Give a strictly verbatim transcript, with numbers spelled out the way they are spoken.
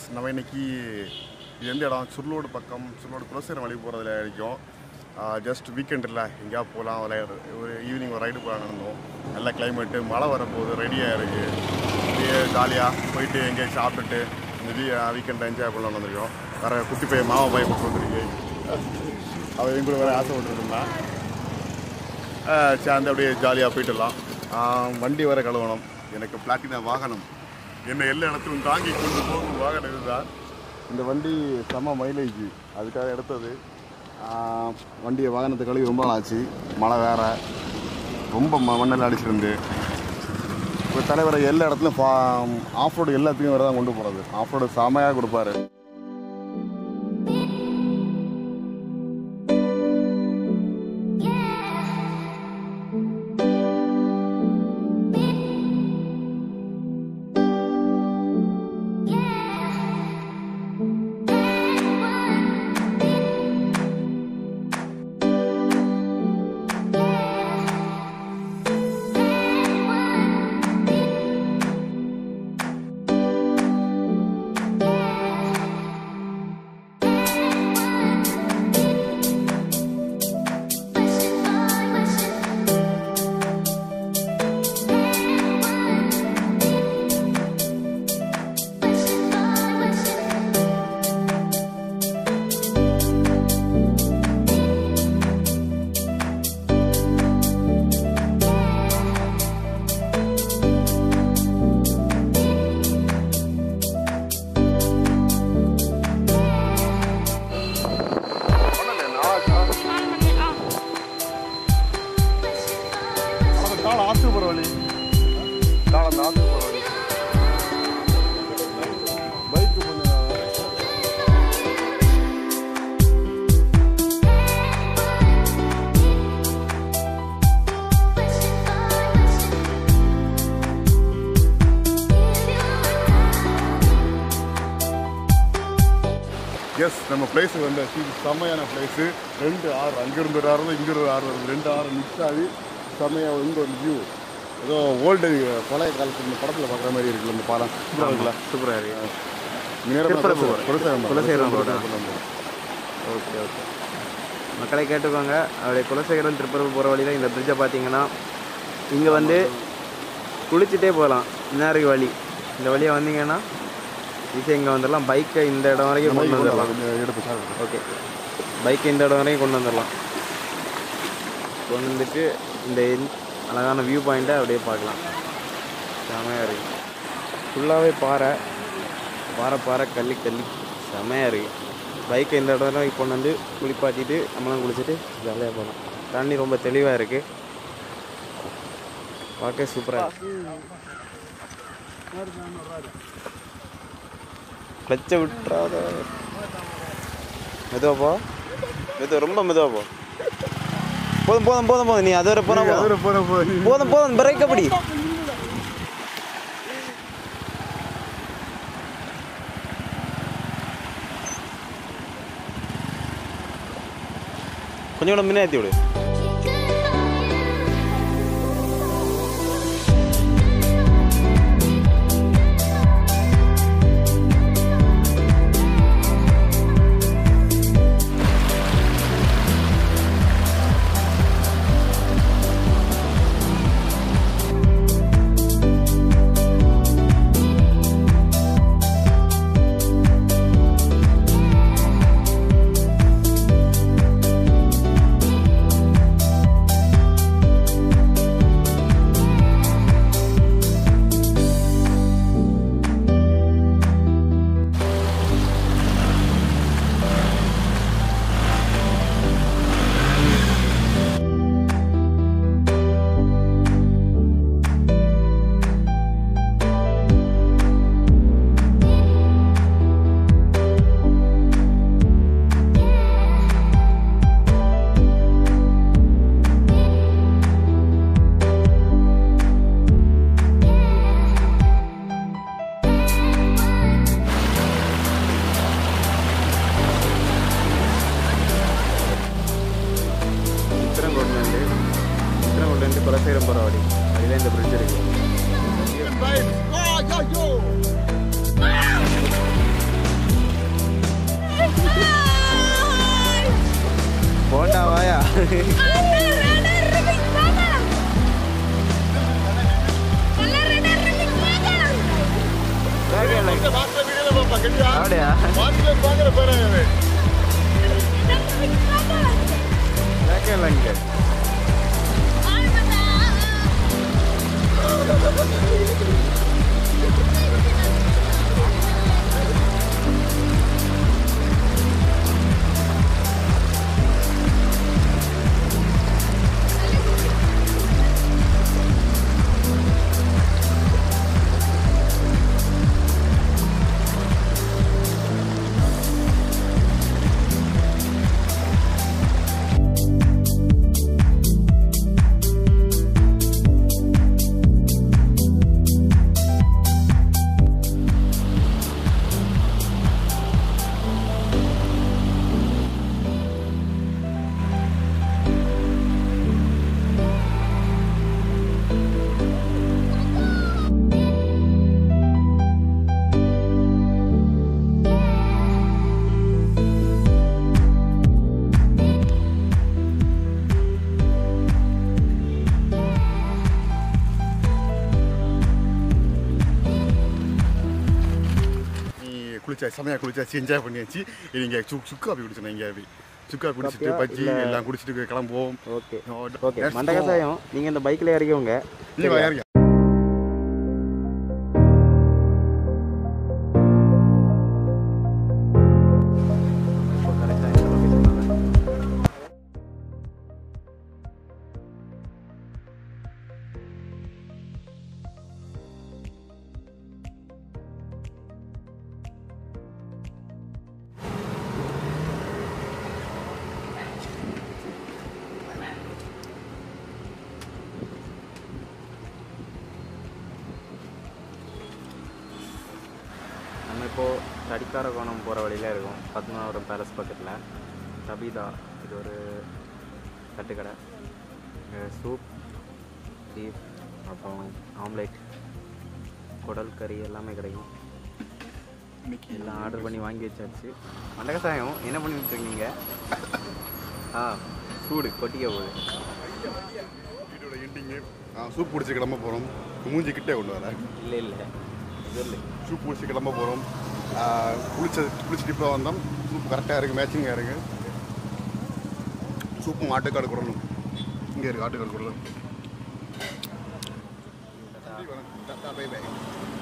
Friends, நம்ம இன்னைக்கு இது எந்த இடம் சுருளோடு பக்கம் சுருளோடு குலசேகரம் வழி போகிறதுல இருக்கும். ஜஸ்ட் வீக்கெண்ட் இல்லை, எங்கேயா போகலாம் விளையாடு ஒரு ஈவினிங் ஒரு ரைடு போகலாம் நடந்தோம். நல்ல கிளைமேட்டு, மழை வரப்போகுது, ரெடியாக இருக்குது. அப்படியே ஜாலியாக போயிட்டு எங்கேயும் சாப்பிட்டுட்டு இந்த வீ வீக்கெண்ட் என்ஜாய் பண்ணலாம் வந்திருக்கோம். வேறு குட்டி பையன் மாமா பையன் கொண்டு வந்துருக்கு, அவன் எங்கூட வேறு ஆசைப்பட்டுருந்தான். சேர்ந்து அப்படியே ஜாலியாக போயிட்டுலாம். வண்டி வர கழுவணும். எனக்கு பிளாட்டினா வாகனம் என்ன எல்லா இடத்துலையும் தாங்கி கொண்டு போகும் வாகனம் இதுதான். இந்த வண்டி செம்ம மைலேஜ், அதுக்காக எடுத்தது. வண்டியை வாகனத்தை கழுவி ரொம்ப நாள் ஆச்சு. மழை வேறு ரொம்ப மண்ணெல்லாம் அடிச்சிருந்து. இப்போ தலைவரை எல்லா இடத்துலையும் ஃபா ஆஃப் ரோடு எல்லாத்தையும் வேறு தான் கொண்டு போகிறது. ஆஃப் ரோடு செமையாக கொடுப்பாரு. எஸ், நம்ம பிளேஸு வந்து செம்மையான பிளேஸு. ரெண்டு ஆறு, அங்கேருந்து ஒரு ஆறு, இங்கே ஒரு ஆறு வருது. ரெண்டு ஆறு மிக்ஸ் ஆகி செம்மையாக இங்கே ஒரு வியூ. ஏதோ ஓல்டு பழைய காலத்தில் இந்த படத்தில் பார்க்குற மாதிரி இருக்குல்ல இந்த பாலம். சூப்பராக இருக்குல்ல? சூப்பராக இருக்குது. குலசேகரம் ஓகே ஓகே மக்களை கேட்டுக்கோங்க. அப்படியே குலசேகரம் திருப்பூர் போகிற வழியில் இந்த பிரிட்ஜை பார்த்தீங்கன்னா இங்கே வந்து குளிச்சுட்டே போகலாம். நேருக்கு வழி இந்த வழியாக வந்தீங்கன்னா ஈஸியாக இங்கே வந்துடலாம். பைக்கை இந்த இடம் வரைக்கும் கொண்டு வந்துடலாம். ஓகே, பைக்கை இந்த இடம் வரைக்கும் கொண்டு வந்துடலாம். கொண்டு வந்துட்டு இந்த அழகான வியூ பாயிண்ட்டை அப்படியே பார்க்கலாம். செமையாக இருக்குது. ஃபுல்லாகவே பாறை பாறை பாறை கல்லி கல்லி செமையாக இருக்குது. பைக்கை இந்த இடம் வரைக்கும் கொண்டு வந்து குளிப்பாட்டிட்டு நம்மளாம் குளிச்சுட்டு ஜாலியாக போகலாம். தண்ணி ரொம்ப தெளிவாக இருக்குது, பார்க்க சூப்பராக இருக்குது. கிளச்சை விட்டுறாத, மெதுவா போ, மெதுவா, ரொம்ப மெதுவா போ. போதும் போதும் போதும் போதும், நீ அது வரை போனா போதும் போதும். பிரேக் அப்படி கொஞ்சம் கூட முன்னேற்றி விடு. Kulasekharam போற வழி. அதுல இந்த bridge இருக்கு. அப்படியா இங்கே குளிச்சாச்சு செமையாக குளிச்சாச்சு என்ஜாய் பண்ணியாச்சு இங்கே சு சுக்கு காப்பி குடிச்சோம் எங்கேயாவது சுக்கா குடிச்சிட்டு பஜ்ஜி எல்லாம் குடிச்சிட்டு கிளம்புவோம். ஓகே ஓகே மண்டகசாயம் நீங்கள் இந்த பைக்கில் இறங்கிவங்க இல்லை இறங்க இப்போது தடிக்காரகோணம் போகிற வழியில் இருக்கும் பத்மநாபபுரம் பேலஸ் பக்கத்தில் சபீதா இது ஒரு தட்டுக்கடை சூப் பீஃப் அப்புறம் ஆம்லேட் குடல் கறி எல்லாமே கிடைக்கும். எல்லாம் ஆர்டர் பண்ணி வாங்கி வச்சாச்சு. மண்டகசாயம் என்ன பண்ணிட்டு இருக்கீங்க? ஆ சூடு கொட்டிக்க போகுது. வீட்டோட எண்டிங்கு சூப் பிடிச்சி கிளம்ப போகிறோம். மூஞ்சி கிட்டே கொண்டு வர இல்லை இல்லை சொல்லு சூப் பிடிச்சி கிளம்ப போகிறோம். குளிச்ச குளிச்சுட்டு இப்போ வந்தோம். சூப் கரெக்டாக இருக்குது, மேட்சிங்காக இருக்குது. சூப்பும் ஆட்டுக்காடு கொடுக்கணும். இங்கே இருக்குது ஆட்டுக்காடு கொடுக்கணும். Bye by.